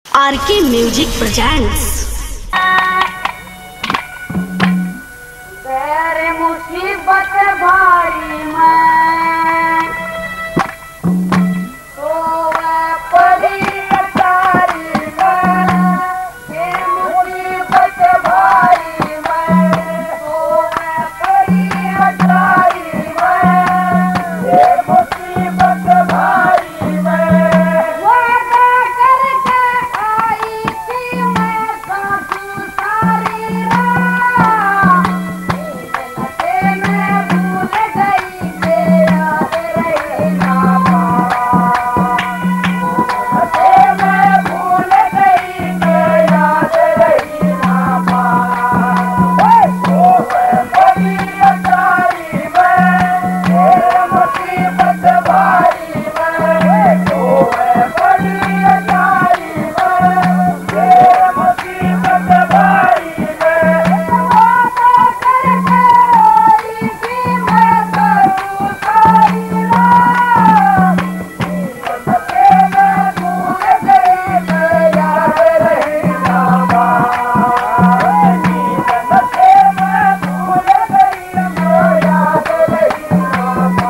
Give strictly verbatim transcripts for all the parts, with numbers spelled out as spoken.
RK music presents. तेरे मुसीबत भारी मैं तो मैं परी अतारी मैं, तेरे मुसीबत भारी मैं तो मैं परी अतारी मैं, तेरे मुसीबत भारी मैं। वादा करके आई थी मैं सासू सारी रात, मैं भूल गई के याद रहे ना मैं भूल गई के याद रही ना तो मैं बड़ी अतारी मैं, तेरे मुसीबत भारी मैं तो मैं बड़ी अतारी मैं, तेरे मुसीबत भारी मैं। वादा करके आई थी मैं सासू सारी रात, मैं भूल गई मैं याद रही ना मैं भूल गई मैं याद रही ना।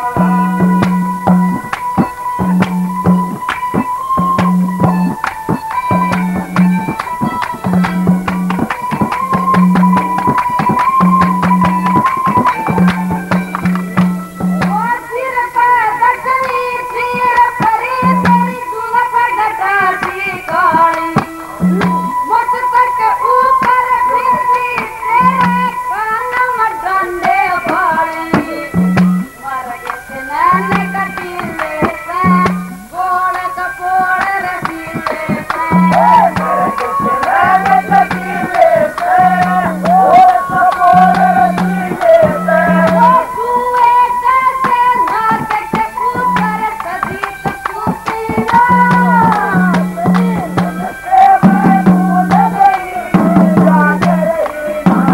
और सिर पे दसवीं सिर परी तेरी दुल्हन गटासी काली, मुझ तक ऊपर फिरती तेरे कान में डंडे भारी, मर गए नैन कटीले से गोड़ कपोड़ रसीले से, मर गए नैन कटीले से गोड़ कपोड़ रसीले से। कुए कैसे नाक के ऊपर सदी तकूती रात, मैं भूल गई याद रही ना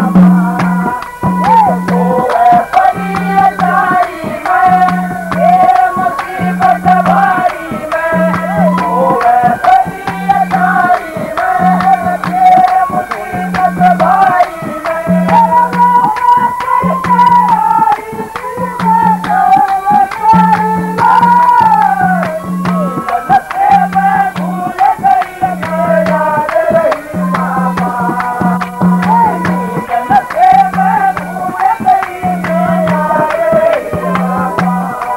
तो मैं बड़ी अतारी मैं, तेरे मुसीबत भारी मैं तो मैं बड़ी अतारी मैं, तेरे मुसीबत भारी मैं। मैं भूल गई मैं याद रही ना मैं भूल गई मैं याद रही ना।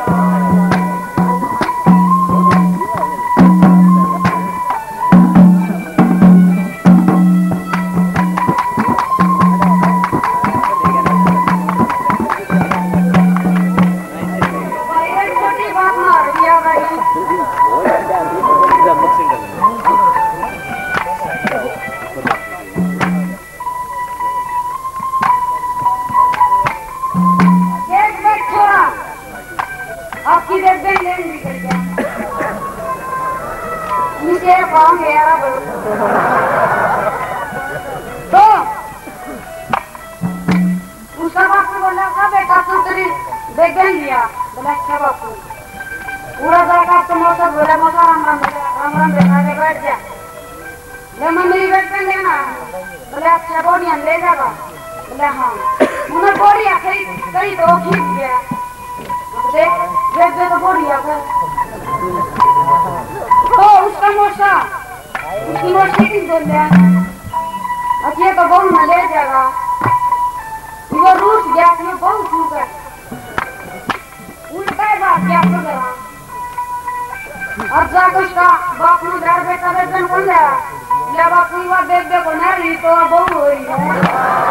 भाई एक छोटी बात मार दिया भाई। देख देख छोरा, आपकी देख देख लेन निकल गया नीचे पाँव गया तो उसका बापू बोला का बेटा तू तेरी देख देख लिया, बोला क्या बापू पूरा जाकर तो मौसा बोला मौसा राम राम राम राम बेटा के बैठ जा, ले मम्मी बैठ कर लेना, बोले अच्छा बोरिया ले जागा, बोले हाँ उन्हें बोरिया कहीं कहीं तो खींच गया, देख देख दे तो बोरिया कर तो उसका मौसा उसकी मौसी की बोल दिया अच्छे तो बहुत न ले जाएगा, वो रूस गया कि बहुत छू गया उल्टा ही बात क्या कर रहा और जाकर उसका बाप ने घर बेटा बेटन कौन गया, ले बापू वो देख देखो ना रही तो बहुत हो रही है।